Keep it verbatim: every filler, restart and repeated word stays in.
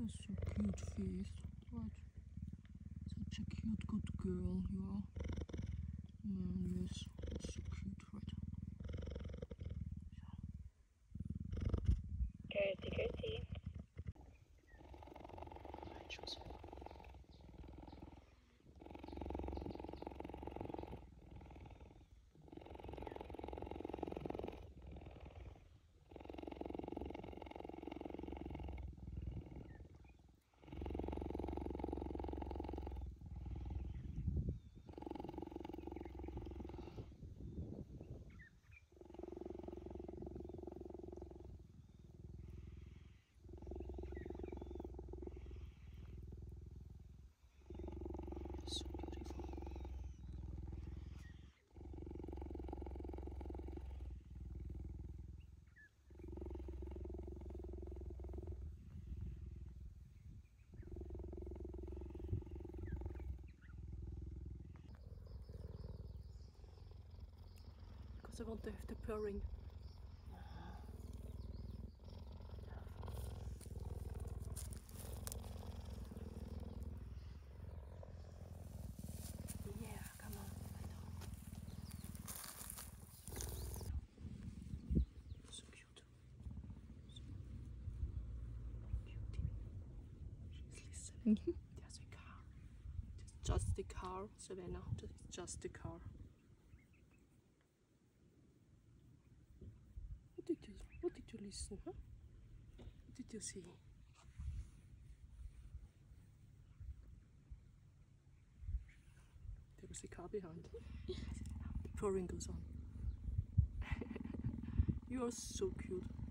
You're so cute face. What? Such a cute good girl you are. Mm, yes, it's so cute, right? Gertie, Gertie. Right, Joseph. So beautiful. Because I want to have the purring. Yeah, come on. I know. So cute. So cutie. She's listening. There's a car. It's just the car, Savannah. It's just the car. What did you what did you listen, huh? What did you see? There was a car behind. The purring goes on. You are so cute.